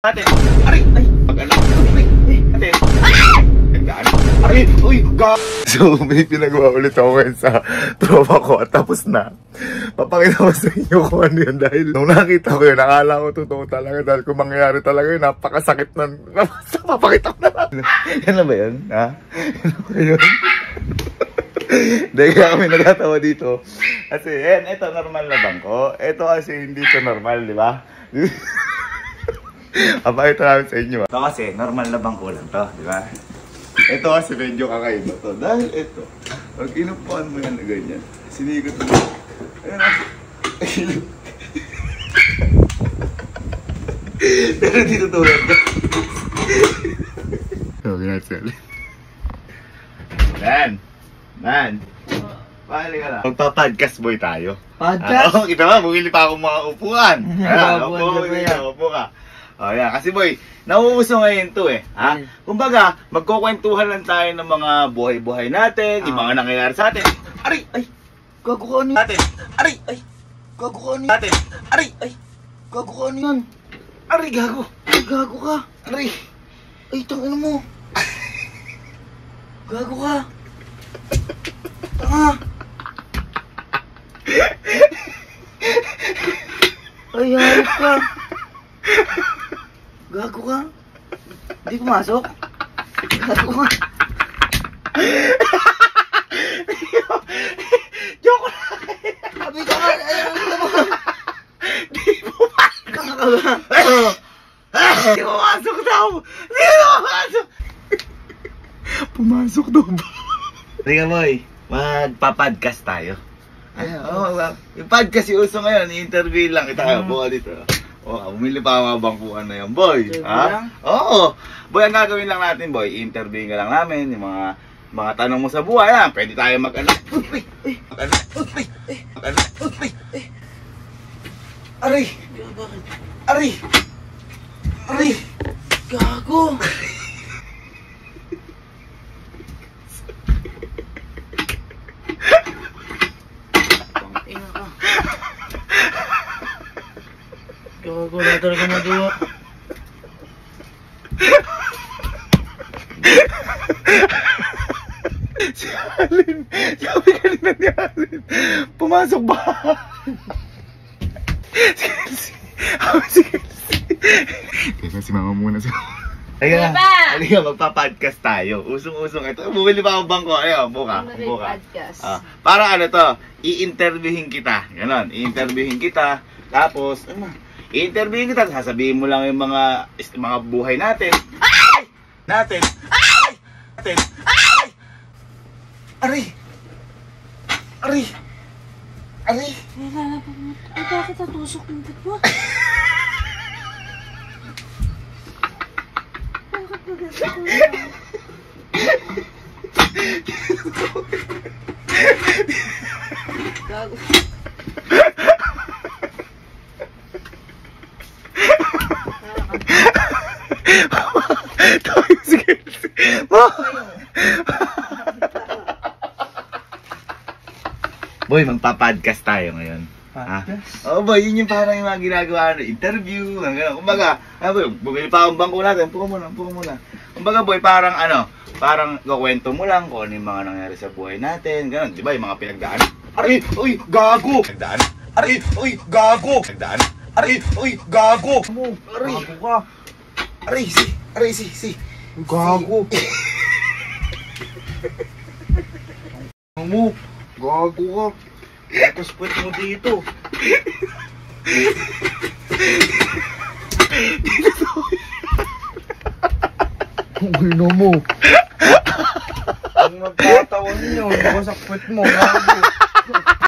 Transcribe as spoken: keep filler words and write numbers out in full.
Ate, aray, ay, pag-ano, ay, ay, ate, nagdaan, aray, uy, ga... So, may pinagawa ulit ako ngayon sa tropa ko at tapos na. Papakita ko sa inyo kung ano yun dahil nung nakita ko yun, nakala ko totoo talaga dahil kung mangyayari talaga yun, napakasakit na. Papakita ko na lang. Yan na ba yun? Ha? Yan na ba yun? Dahil kaya kami nagatawa dito. Kasi, yan, ito normal na bangko. Ito kasi hindi ito normal, di ba? Papakita namin sa inyo. Ito kasi, normal na bangko lang to, di ba? Ito kasi medyo kakaiba to. Dahil ito, pag inupuan mo yan na ganyan, sinigot mo. Ayan na. Pero dito tulad ka. So, ginasal. Man! Man! Pahali ka na. Magpa-podcast boy tayo. Podcast? Oo, kita ba? Bumili pa akong mga upuan. Ayan, upo, upo ka. O yan, kasi boy, nauuso ngayon to eh. Ha? Kumbaga, magkukwentuhan lang tayo ng mga buhay-buhay natin, yung mga nangyayari sa atin. Aray! Ay! Gago ka ano natin? Aray! Ay! Gago ka ano natin? Aray! Ay! Gago ka ano yan? Aray! Gago! Ay! Gago ka! Aray! Ay! Tangina mo! Gago ka! Tanga! Ay! Harap ka! Gago ka? Hindi pumasok? Gago ka? Joke lang! Sabi ka nga! Ano mo? Di pumasok! Gago ka? Di pumasok daw! Di pumasok! Pumasok daw ba? Sige boy, magpa-podcast tayo. Oh, yung podcast yung uso ngayon, i-interview lang kita. Buka dito. Oh, bumili pa mga bangkuan na yan, boy. Ha? Oo. Boy, ang gagawin lang natin, boy, i-interview ka lang namin, yung mga mga tanong mo sa buhay, ha? Pwede tayo mag-ano. Mag-ano. Mag-ano. Aray! Aray! Aray! Gago! Gago na talaga magawa. Si Alin, sabi kanina ni Alin, pumasok ba? Si Kelsey, si Kelsey. Teka, si mama muna sa... Ayun na, halika, magpa-podcast tayo. Usong-usong ito. Bumili pa akong bangko. Ayun, buka. Buka. Ah, para ano to, i-interviewin kita. Ganon, i-interviewin kita. Tapos, ano, i-interviewin kita. Sasabihin mo lang yung mga mga buhay natin. Ay! Natin. Ay! Natin. Ay! Aray! Aray! Aray! Ay, bakit natusok yung pit mo? Bakit magagasok mo? Gago. Tayo si Kelsey. Boy, magpa-podcast tayo ngayon. Podcast? Oo, boy, yun yung parang yung mga ginagawa na interview, gano'n. Kumbaga, ah, boy, bumili pa akong bangko natin, puka muna, puka muna. Kumbaga, boy, parang ano, parang kukwento mo lang kung ano yung mga nangyari sa buhay natin, gano'n. Di ba, yung mga pinagdaan? Aray, uy, gago! Pinagdaan? Aray, uy, gago! Pinagdaan? Aray, uy, gago! Aray, gago ka! Aray, si, aray, si, si. Gago! Mo, gago ka! Tapos pwet mo dito. Ang gino mo. Ang nagtatawan niyo, hindi ko sa pwet mo. Gago.